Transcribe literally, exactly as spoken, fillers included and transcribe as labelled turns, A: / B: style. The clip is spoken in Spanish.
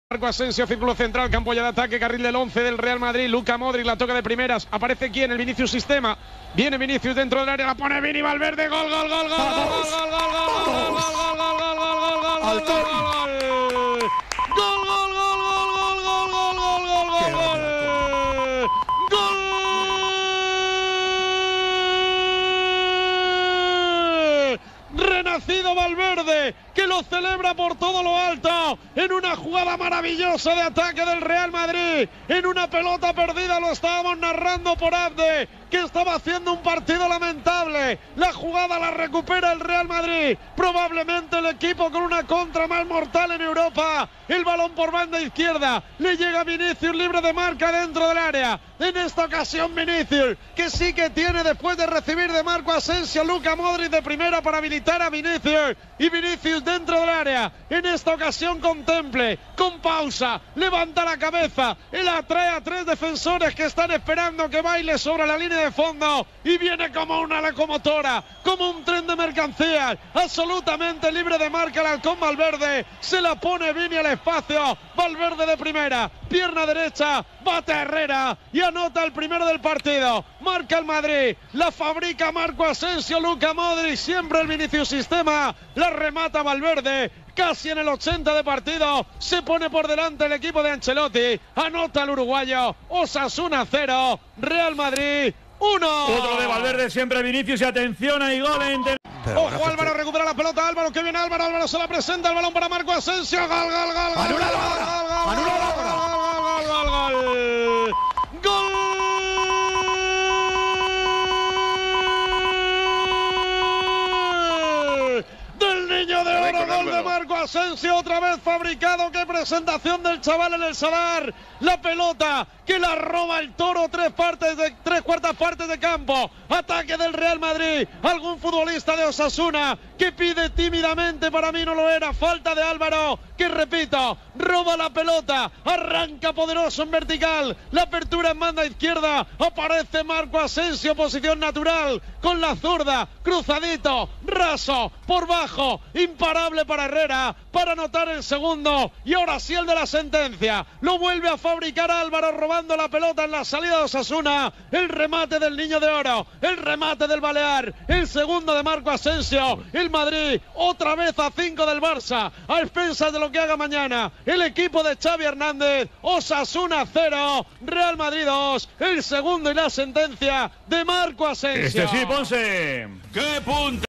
A: Marco Asensio, círculo central, campo ya de ataque, carril del once del Real Madrid. Luka Modric la toca de primeras. Aparece quién, el Vinicius Sistema. Viene Vinicius dentro del área, la pone Vini Valverde. Gol, gol, gol, gol, gol, gol, gol, gol, gol, gol, gol, gol, gol, gol, Renacido Valverde, que lo celebra por todo lo alto, en una jugada maravillosa de ataque del Real Madrid, en una pelota perdida, lo estábamos narrando por Abde, que estaba haciendo un partido lamentable. La jugada la recupera el Real Madrid, probablemente el equipo con una contra más mortal en Europa. El balón por banda izquierda, le llega Vinicius libre de marca dentro del área. En esta ocasión Vinicius, que sí que tiene después de recibir de Marco Asensio, Luka Modric de primera para habilitar a Vinicius. Y Vinicius dentro del área, en esta ocasión contemple, con pausa, levanta la cabeza, él atrae a tres defensores que están esperando que baile sobre la línea de fondo y viene como una locomotora, como un tren de mercancías, absolutamente libre de marca el halcón Valverde. Se la pone Vini al espacio, Valverde de primera, pierna derecha, bate a Herrera y anota el primero del partido. Marca el Madrid, la fabrica Marco Asensio, Luka Modric, siempre el Vinicius Sistema, la remata Valverde. Casi en el ochenta de partido, se pone por delante el equipo de Ancelotti, anota el uruguayo. Osasuna cero, Real Madrid uno.
B: Otro de Valverde, siempre Vinicius, y atención, hay gol en...
A: Pero Ojo, Álvaro recupera la pelota, Álvaro, que viene Álvaro, Álvaro se la presenta, el balón para Marco Asensio, gol, gol, gol, gol,
B: anulado ahora, anulado ahora,
A: gol, gol, gol, gol, del Niño de Oro, gol de Marco Asensio, otra vez fabricado. Qué presentación del chaval en el Sadar, la pelota que la roba el Toro, tres partes de tres cuartas partes de campo, ataque del Real Madrid, algún futbolista de Osasuna que pide tímidamente, para mí no lo era, falta de Álvaro, que repito, roba la pelota, arranca poderoso en vertical, la apertura en banda izquierda, aparece Marco Asensio, posición natural, con la zurda, cruzadito, raso, por bajo, imparable para Herrera, para anotar el segundo, y ahora sí el de la sentencia, lo vuelve a fabricar Álvaro, robando la pelota en la salida de Osasuna, el remate del Niño de Oro, el remate del Balear, el segundo de Marco Asensio, el Madrid otra vez a cinco del Barça, a expensas de lo que haga mañana el equipo de Xavi Hernández. Osasuna cero, Real Madrid dos, el segundo y la sentencia de Marco Asensio.
B: Este sí, Ponce. ¡Qué punto!